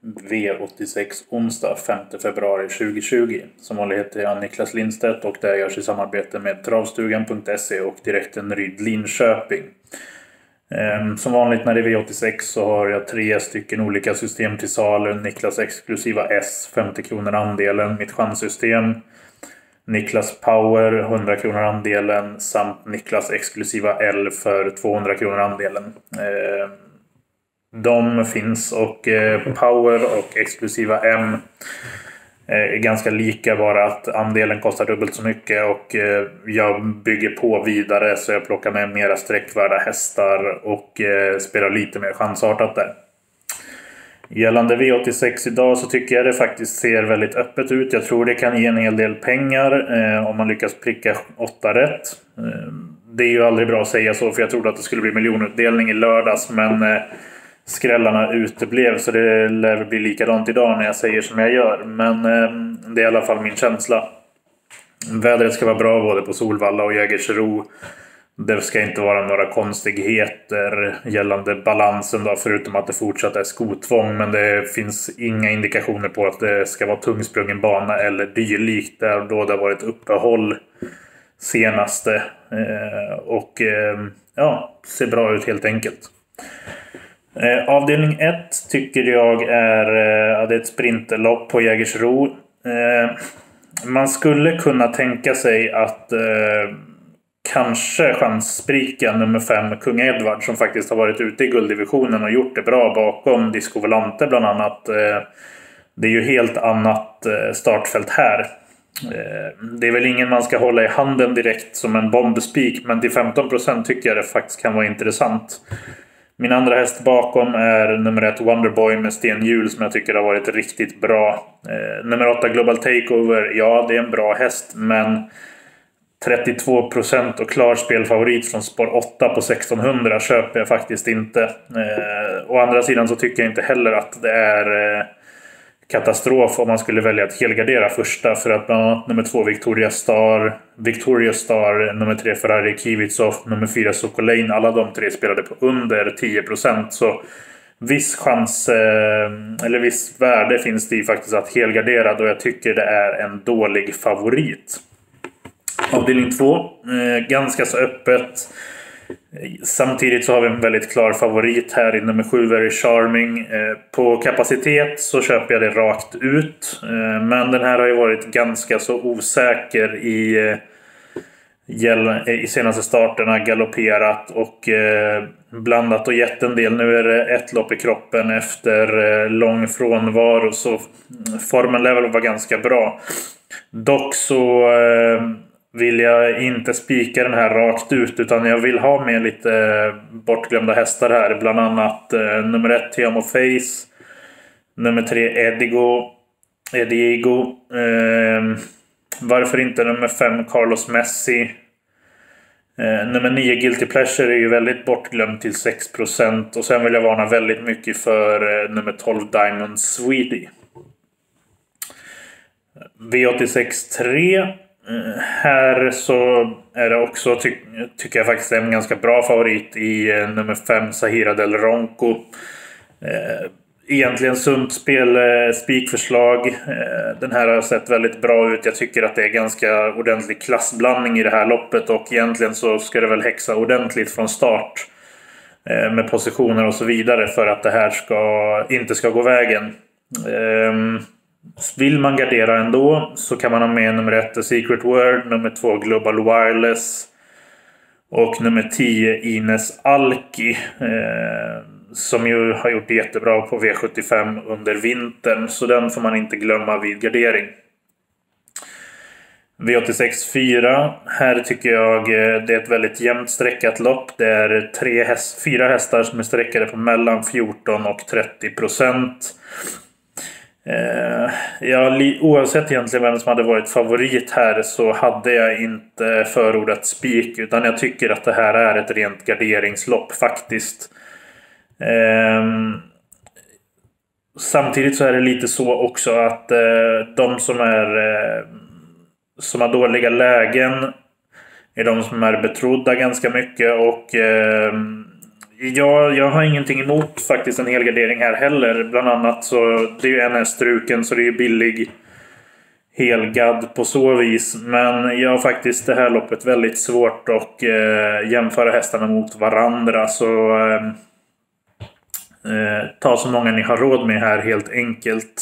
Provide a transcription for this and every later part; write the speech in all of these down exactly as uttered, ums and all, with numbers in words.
V åttiosex onsdag femte februari tjugohundratjugo. Som vanligt heter jag Niklas Lindstedt och det görs i samarbete med travstugan punkt se och direkten Ryd Linköping. Som vanligt när det är V åttiosex så har jag tre stycken olika system till salu. Niklas exklusiva S, femtio kronor andelen, mitt chanssystem, Niklas Power, hundra kronor andelen samt Niklas exklusiva L för tvåhundra kronor andelen. De finns och Power och exklusiva M är ganska lika, bara att andelen kostar dubbelt så mycket och jag bygger på vidare så jag plockar med mera sträckvärda hästar och spelar lite mer chansartat där. Gällande V åttiosex idag så tycker jag det faktiskt ser väldigt öppet ut. Jag tror det kan ge en hel del pengar eh, om man lyckas pricka åtta rätt. Eh, det är ju aldrig bra att säga så, för jag trodde att det skulle bli miljonutdelning i lördags, men eh, skrällarna uteblev, så det lär bli likadant idag när jag säger som jag gör. Men eh, det är i alla fall min känsla. Vädret ska vara bra både på Solvalla och Jägersro. Det ska inte vara några konstigheter gällande balansen då, förutom att det fortsatt är skotvång. Men det finns inga indikationer på att det ska vara tungsprungen bana eller dylikt där då det har varit uppehåll senaste. Eh, och eh, ja, ser bra ut helt enkelt. Eh, avdelning ett tycker jag är, eh, det är ett sprinterlopp på Jägersro. Eh, man skulle kunna tänka sig att eh, kanske chanssprika nummer fem Kung Edward, som faktiskt har varit ute i gulddivisionen och gjort det bra bakom Disco Volante bland annat. Det är ju helt annat startfält här. Det är väl ingen man ska hålla i handen direkt som en bombspik, men till femton procent tycker jag det faktiskt kan vara intressant. Min andra häst bakom är nummer ett Wonderboy med Sten Hjul, som jag tycker har varit riktigt bra. Nummer åtta Global Takeover, ja det är en bra häst, men trettiotvå procent och klar spelfavorit från spår åtta på sextonhundra köper jag faktiskt inte. Eh, å andra sidan så tycker jag inte heller att det är eh, katastrof om man skulle välja att helgardera första, för att bland annat nummer två Victoria Star, Victoria Star, nummer tre Ferrari Kivitsov, nummer fyra Sokolane, alla de tre spelade på under tio procent, så viss chans eh, eller viss värde finns det faktiskt att helgardera, då jag tycker det är en dålig favorit. Avdelning två, eh, ganska så öppet. Samtidigt så har vi en väldigt klar favorit här i nummer sju Very Charming. Eh, på kapacitet så köper jag det rakt ut. Eh, men den här har ju varit ganska så osäker i, eh, i senaste starterna, galopperat och eh, blandat och gett en del. Nu är det ett lopp i kroppen efter eh, lång frånvaro, så formen level var ganska bra. Dock så Eh, vill jag inte spika den här rakt ut, utan jag vill ha med lite bortglömda hästar här. Bland annat eh, nummer ett Tiamo Face, nummer tre Edigo, Edigo. Eh, varför inte nummer fem Carlos Messi. Eh, nummer nio Guilty Pleasure är ju väldigt bortglömd till sex procent. Och sen vill jag varna väldigt mycket för eh, nummer tolv Diamond Sweetie. V åttiosex tre. Här så är det också, ty tycker jag faktiskt är en ganska bra favorit i eh, nummer fem Sahira del Ronco. Eh, egentligen sumpspel, eh, spikförslag. Eh, den här har sett väldigt bra ut. Jag tycker att det är ganska ordentlig klassblandning i det här loppet, och egentligen så ska det väl häxa ordentligt från start eh, med positioner och så vidare för att det här ska, inte ska gå vägen. Eh, Vill man gardera ändå så kan man ha med nummer ett The Secret Word, nummer två Global Wireless och nummer tio Ines Alki, eh, som ju har gjort det jättebra på V sjuttiofem under vintern, så den får man inte glömma vid gardering. V åttiosex fyra, här tycker jag det är ett väldigt jämnt sträckat lopp. Det är tre häst, fyra hästar som är sträckade på mellan fjorton och trettio procent. Eh, ja, oavsett egentligen vem som hade varit favorit här så hade jag inte förordat spik, utan jag tycker att det här är ett rent garderingslopp faktiskt. Eh, samtidigt så är det lite så också att eh, de som är eh, som har dåliga lägen är de som är betrodda ganska mycket, och eh, Ja, jag har ingenting emot faktiskt en helgardering här heller. Bland annat så det är ju N S-struken så det är ju billig helgad på så vis. Men jag har faktiskt det här loppet väldigt svårt att eh, jämföra hästarna mot varandra. Så eh, eh, ta så många ni har råd med här helt enkelt.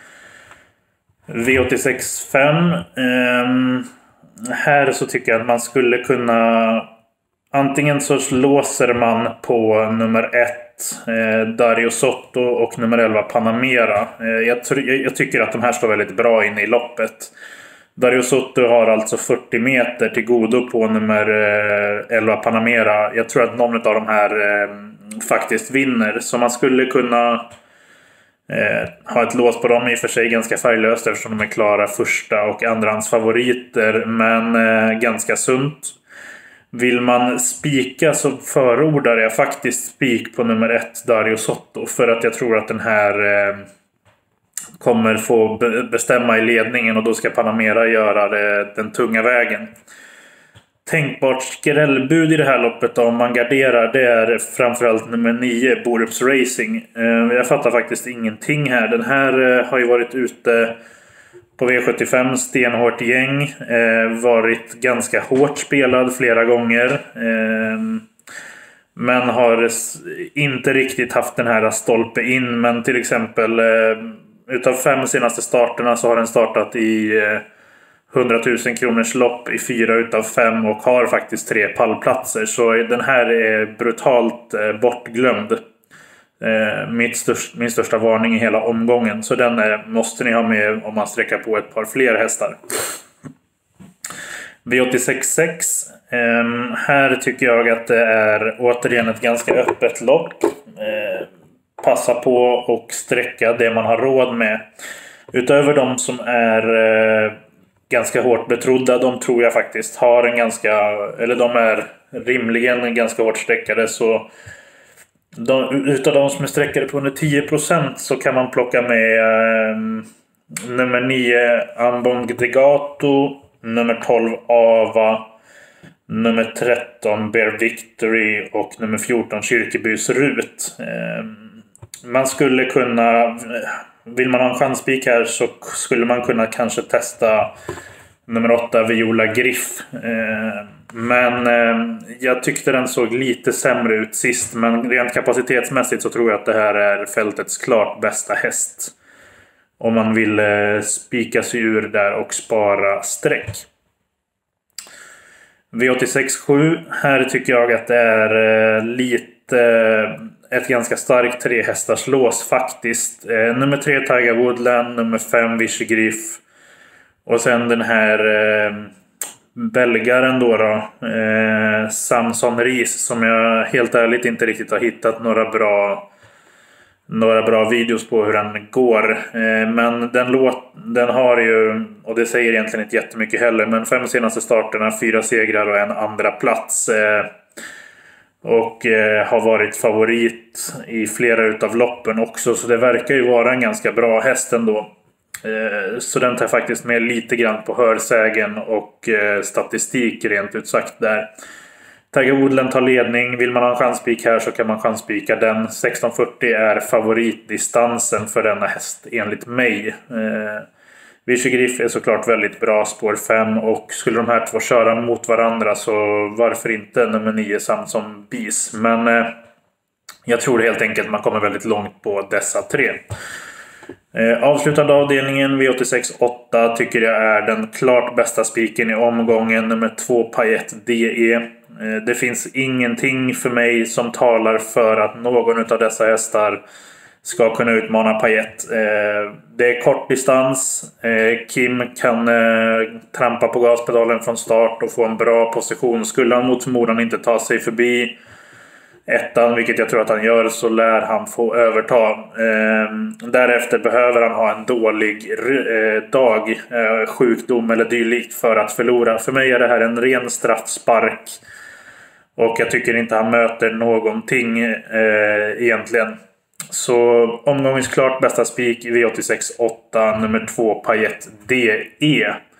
V åttiosex fem. Eh, här så tycker jag att man skulle kunna... Antingen så låser man på nummer ett eh, Dario Sotto och nummer elva Panamera. Eh, jag, jag tycker att de här står väldigt bra in i loppet. Dario Sotto har alltså fyrtio meter till godo på nummer eh, elva Panamera. Jag tror att någon av de här eh, faktiskt vinner. Så man skulle kunna eh, ha ett lås på dem, i och för sig ganska färglöst eftersom de är klara första och andrahands favoriter. Men eh, ganska sunt. Vill man spika så förordar jag faktiskt spik på nummer ett Dario Sotto. För att jag tror att den här eh, kommer få be bestämma i ledningen. Och då ska Panamera göra det, den tunga vägen. Tänkbart skrällbud i det här loppet om man garderar, det är framförallt nummer nio Borups Racing. Eh, jag fattar faktiskt ingenting här. Den här eh, har ju varit ute... På V sjuttiofem, stenhårt gäng. Eh, varit ganska hårt spelad flera gånger. Eh, men har inte riktigt haft den här stolpe in. Men till exempel eh, utav fem senaste starterna så har den startat i eh, hundra tusen kronors lopp i fyra utav fem. Och har faktiskt tre pallplatser. Så den här är brutalt eh, bortglömd. Eh, mitt störst, min största varning i hela omgången. Så den är, måste ni ha med om man sträcker på ett par fler hästar. V åttiosex sex. eh, Här tycker jag att det är återigen ett ganska öppet lopp. eh, Passa på och sträcka det man har råd med. Utöver de som är eh, ganska hårt betrodda, de tror jag faktiskt har en ganska, eller de är rimligen ganska hårt sträckade. Så De, utav de som är sträckade på under tio procent så kan man plocka med eh, nummer nio Ambon Degato, nummer tolv Ava, nummer tretton Bear Victory och nummer fjorton Kyrkebys Rut. Eh, man skulle kunna, vill man ha en chanspik här så skulle man kunna kanske testa nummer åtta Viola Griff. Eh, men eh, jag tyckte den såg lite sämre ut sist. Men rent kapacitetsmässigt så tror jag att det här är fältets klart bästa häst. Om man vill eh, spika sig ur där och spara streck. V åttiosex sju. Här tycker jag att det är eh, lite eh, ett ganska starkt tre hästars lås faktiskt. Eh, nummer tre Tiger Woodland, nummer fem Vichy Griff. Och sen den här eh, belgaren då, då eh, Samson Ries, som jag helt ärligt inte riktigt har hittat några bra några bra videos på hur den går. Eh, men den, låt, den har ju, och det säger egentligen inte jättemycket heller, men fem senaste starterna, fyra segrar och en andra plats. Eh, och eh, har varit favorit i flera utav loppen också, så det verkar ju vara en ganska bra häst ändå. Så den tar faktiskt med lite grann på hörsägen och statistik rent ut sagt där. Tiger Woodland tar ledning. Vill man ha en chanspik här så kan man chanspika den. sexton fyrtio är favoritdistansen för denna häst enligt mig. Vichy Griff är såklart väldigt bra, spår fem. Och skulle de här två köra mot varandra så varför inte nummer nio Samson Bis. Men jag tror helt enkelt man kommer väldigt långt på dessa tre. Eh, avslutande avdelningen V åttiosex åtta tycker jag är den klart bästa spiken i omgången, nummer två Payet D E. Eh, det finns ingenting för mig som talar för att någon av dessa hästar ska kunna utmana Payet. Eh, det är kort distans. Eh, Kim kan eh, trampa på gaspedalen från start och få en bra position. Skulle han mot förmodan inte ta sig förbi ettan, vilket jag tror att han gör, så lär han få överta. Eh, därefter behöver han ha en dålig eh, dag, eh, sjukdom eller dylikt för att förlora. För mig är det här en ren straffspark. Och jag tycker inte han möter någonting eh, egentligen. Så omgångens klart bästa spik i V åttiosex åtta, nummer två Payet D E.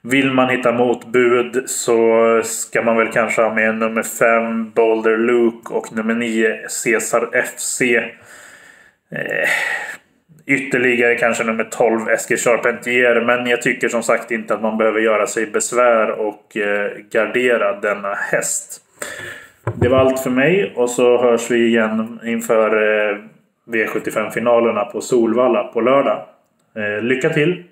Vill man hitta motbud så ska man väl kanske ha med nummer fem Boulder Luke och nummer nio Cesar F C. Eh, ytterligare kanske nummer tolv Eskil Charpentier, men jag tycker som sagt inte att man behöver göra sig besvär och eh, gardera denna häst. Det var allt för mig, och så hörs vi igen inför eh, V sjuttiofem-finalerna på Solvalla på lördag. Eh, lycka till!